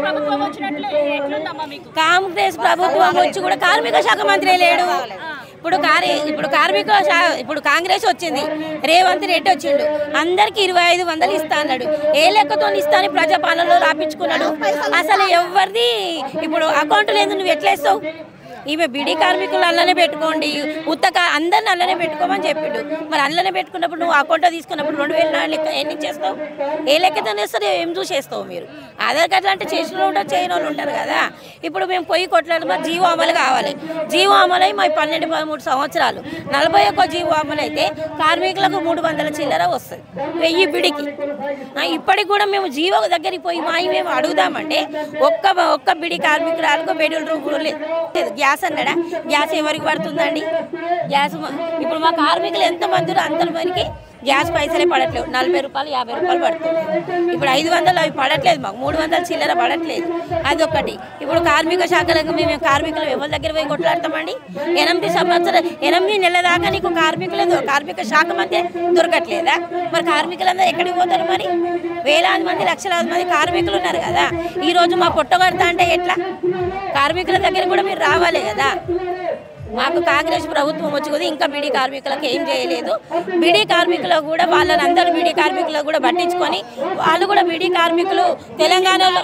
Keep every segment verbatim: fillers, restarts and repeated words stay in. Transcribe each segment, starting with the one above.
కాంగ్రెస్ ప్రభుత్వం వచ్చి కూడా కార్మిక శాఖ మంత్రి లేడు. ఇప్పుడు కార్ ఇప్పుడు కార్మిక ఇప్పుడు కాంగ్రెస్ వచ్చింది, రేవంత్ రెడ్డి వచ్చిండు, అందరికి ఇరవై ఐదు వందలు ఇస్తా అన్నాడు. ఏ లెక్కతో ఇస్తాను ప్రజాపాలనలో రాపించుకున్నాడు. అసలు ఎవరిది ఇప్పుడు అకౌంట్ లేదు, నువ్వు ఎట్లా ఇస్తావు? ఈమె బిడి కార్మికులు అల్లనే పెట్టుకోండి, ఉత్తక అందరిని అల్లనే పెట్టుకోమని చెప్పిండు. మరి అల్లనే పెట్టుకున్నప్పుడు నువ్వు అకౌంట్లో తీసుకున్నప్పుడు రెండు వేల లెక్క ఎన్ని చేస్తావు? ఏ లెక్కతో వేస్తావు? ఏం చూసేస్తావు? మీరు ఆధార్ కార్డులు అంటే చేసిన వాళ్ళు ఉంటారు, చేయని వాళ్ళు ఉంటారు కదా. ఇప్పుడు మేము పొయ్యి కొట్లాడు, మరి జీవో అమలు కావాలి. జీవో అమలు అయి మా పన్నెండు పదమూడు సంవత్సరాలు నలభై ఒక్క జీవో అమలు అయితే కార్మికులకు మూడు వందల చిల్లర వస్తుంది వెయ్యి బిడికి. ఇప్పటికి కూడా మేము జీవో దగ్గరికి పోయి మా మేము అడుగుదామంటే ఒక్క ఒక్క బిడి కార్మికురాలకు బెడ్యూల్ రూమ్ కూడా లేదు. గ్యాస్ అన్నాడా? గ్యాస్ ఎవరికి పడుతుందండి? గ్యాస్ ఇప్పుడు మా కార్మికులు ఎంతమంది అంతమందికి గ్యాస్ పైసలే పడట్లేదు. నలభై రూపాయలు యాభై రూపాయలు పడుతుంది. ఇప్పుడు ఐదు వందలు అవి పడట్లేదు, మాకు మూడు వందలు చిల్లర పడట్లేదు. అదొకటి. ఇప్పుడు కార్మిక శాఖలకు మేము కార్మికులు ఎవరి దగ్గర పోయి కొట్లాడతామండి? ఎనిమిది సంవత్సరాలు ఎనిమిది నెలల దాకా నీకు కార్మికులు కార్మిక శాఖ మధ్య దొరకట్లేదా? మరి కార్మికులందరూ ఎక్కడికి పోతారు? మరి వేలాది మంది లక్షలాది మంది కార్మికులు ఉన్నారు కదా. ఈరోజు మా పొట్టగొడతా అంటే ఎట్లా? కార్మికుల దగ్గర కూడా మీరు రావాలి కదా. మాకు కాంగ్రెస్ ప్రభుత్వం వచ్చి కూడా ఇంకా బీడీ కార్మికులకు ఏం చేయలేదు. బీడీ కార్మికులు కూడా వాళ్ళని అందరూ బీడీ కార్మికులకు కూడా పట్టించుకొని వాళ్ళు కూడా బీడీ కార్మికులు తెలంగాణలో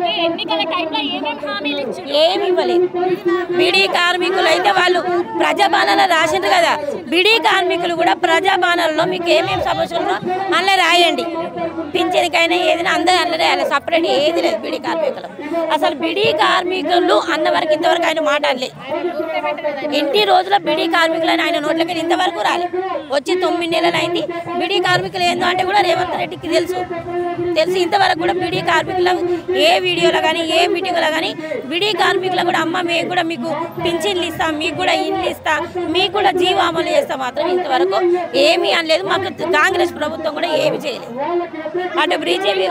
ఏమి ఇవ్వలేదు. బీడీ కార్మికులు అయితే వాళ్ళు ప్రజాపాలన రాసిండ్రు కదా. బీడీ కార్మికులు కూడా ప్రజాపాలనలో మీకు ఏమేమి సమస్యలు అందులో రాయండి. పింఛన్కైనా ఏదైనా అందరూ అందులో రాయాలి. సపరేట్ ఏది లేదు బీడీ కార్మికులు. అసలు బీడీ కార్మికులు అన్న వరకు ఇంతవరకు ఆయన మాట్లాడలేదు. ఎన్ని రోజుల బీడీ కార్మికులని ఆయన నోట్లకి ఇంతవరకు రాలి. వచ్చి తొమ్మిది నెలలు అయింది. బీడీ కార్మికులు ఏందో అంటే కూడా రేవంత్ రెడ్డికి తెలుసు తెలిసి ఇంతవరకు కూడా బీడీ కార్మికులు ఏ వీడియోలో కానీ ఏ మీటింగ్లో కానీ బీడీ కార్మికులు కూడా అమ్మ మేము కూడా మీకు పింఛన్లు ఇస్తాం, మీకు కూడా ఇండ్లు ఇస్తాం, మీకు కూడా జీవో అమలు చేస్తాం మాత్రం ఇంతవరకు ఏమీ అనలేదు. మాకు కాంగ్రెస్ ప్రభుత్వం కూడా ఏమి చేయలేదు. అటు బీజేపీ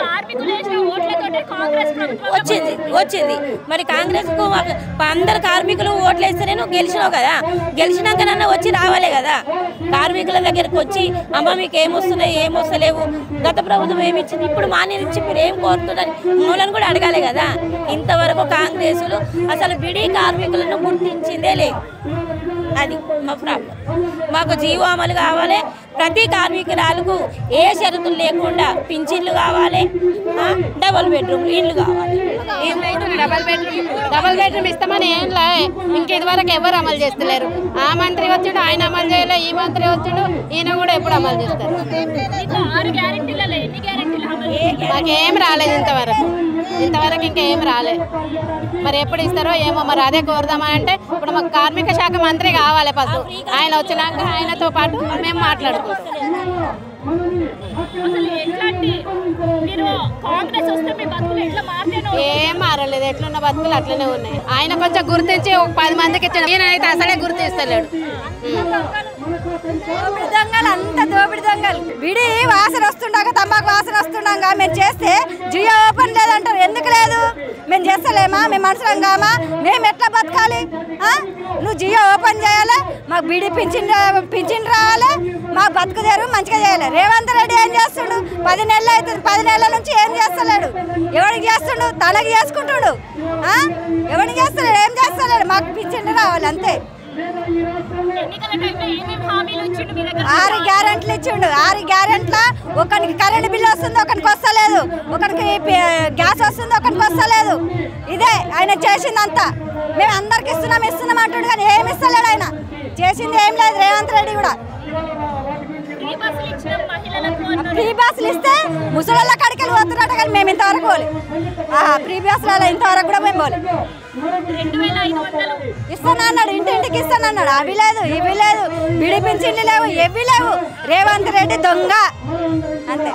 వచ్చింది వచ్చింది మరి కాంగ్రెస్కు అందరు కార్మికులు ఓట్లు వేస్తేనే నువ్వు గెలిచినావు కదా. గెలిచినాక నన్ను వచ్చి రావాలి కదా. కార్మికుల దగ్గరకు వచ్చి అమ్మ మీకు ఏమొస్తున్నాయి ఏమొస్తలేవు, గత ప్రభుత్వం ఏమి ఇచ్చింది, ఇప్పుడు మా నుంచి మీరు ఏం కోరుతున్నారు మూలను కూడా అడగాలి కదా. ఇంతవరకు కాంగ్రెసులు అసలు బీడీ కార్మికులను గుర్తించిందే లేదు. అది మా ప్రాబ్లం. మాకు జీవో అమలు కావాలి. ప్రతి కార్మికురాలకు ఏ షరతులు లేకుండా పింఛన్లు కావాలి, డబల్ బెడ్రూమ్ ఇల్లు కావాలి. డబల్ బెడ్రూమ్ డబల్ బెడ్రూమ్ ఇస్తామని ఏం లే, ఇంక ఇదివరకు ఎవరు అమలు చేస్తలేరు. ఆ మంత్రి వచ్చిండు ఆయన అమలు చేయలే, ఈ మంత్రి వచ్చిండు ఈయన కూడా ఎప్పుడు అమలు చేస్తారు. మాకేం రాలేదు ఇంతవరకు ఇంతవరకు ఇంకేం రాలేదు. మరి ఎప్పుడు ఇస్తారో ఏమో. మరి అదే కోరుదామని అంటే ఇప్పుడు మాకు కార్మిక శాఖ మంత్రి కావాలి ఫస్ట్. ఆయన వచ్చినాక ఆయనతో పాటు మేము మాట్లాడుకుంటాం. ఏం మారలేదు, ఎట్లున్న బతుకులు అట్లనే ఉన్నాయి. ఆయన కొంచెం గుర్తించి ఒక పది మందికి ఇచ్చిన, ఈయనైతే అసలే గుర్తిస్తలేడు. దోపిడి దొంగలు అంత దోపిడి దొంగలు. విడి వాసన వస్తుండగా తంబాకు వాసన వస్తుండగా మేము చేస్తే జియో ఓపెన్ లేదంటారు. ఎందుకు లేదు? మేము చేస్తలేమా? మేము మనుషులం కామా? మేము ఎట్లా బతకాలి? నువ్వు జియో ఓపెన్ చేయాలి, మాకు బిడి పింఛన్ పింఛన్ రావాలి, మాకు బతుకు తెరువు మంచిగా చేయాలి. రేవంత్ రెడ్డి ఏం చేస్తుండు? పది నెలలు అవుతుంది, పది నెలల నుంచి ఏం చేస్తలేడు. ఎవరికి చేస్తుండు? తనకి చేసుకుంటుడు. ఎవరికి చేస్తలేడు? ఏం చేస్తలేడు. మాకు పింఛన్ రావాలి అంతే. ఆరు గ్యారెంట్లు ఇచ్చిండు. ఆరు గ్యారెంట్ల ఒకరికి కరెంట్ బిల్లు వస్తుంది, ఒకరికి వస్తలేదు, ఒకరికి గ్యాస్ వస్తుంది, ఒకరికి వస్తలేదు. ఇదే ఆయన చేసిందంతా. మేము అందరికి ఇస్తున్నాం ఇస్తున్నాం అంటాడు కానీ ఏమి ఇస్తలేడు. ఆయన చేసింది ఏం లేదు. రేవంత్ రెడ్డి కూడా ఫ్రీ బస్సులు ఇస్తే ముసలి కాడికి వెళ్ళి పోతున్నట్టు కానీ మేము ఇంతవరకు పోలే. ఫ్రీ బస్సులలో ఇంతవరకు కూడా మేము పోలే. ఇస్తాను అన్నాడు, ఇంటింటికి ఇస్తాను అన్నాడు. అవి లేదు ఇవి లేదు, విడిపించింది లేవు, ఎవి లేవు. రేవంత్ రెడ్డి దొంగ అంతే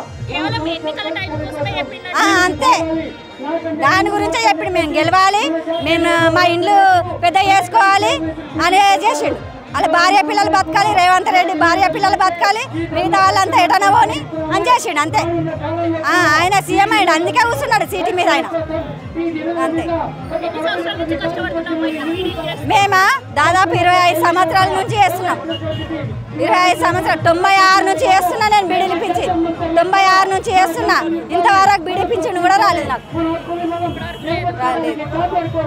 అంతే. దాని గురించే చెప్పిండు మేము గెలవాలి, మేము మా ఇండ్లు పెద్ద చేసుకోవాలి అని చేసిండు వాళ్ళ భార్య పిల్లలు బతకాలి, రేవంత్ రెడ్డి భార్య పిల్లలు బతకాలి, మిగతా వాళ్ళంతా ఎటన పోని అని చేసిండు అంతే. ఆయన సీఎం అయ్యాడు, అందుకే కూర్చున్నాడు సీటు మీద ఆయన అంతే. మేమా దాదాపు ఇరవై ఐదు సంవత్సరాల నుంచి చేస్తున్నాం. ఇరవై ఐదు సంవత్సరాలు తొంభై ఆరు నుంచి చేస్తున్నా నేను బీడీలు పింఛి తొంభై ఆరు నుంచి చేస్తున్నా. ఇంతవరకు బీడీ పింఛన్ కూడా రాలేదు నాకు, రాలేదు.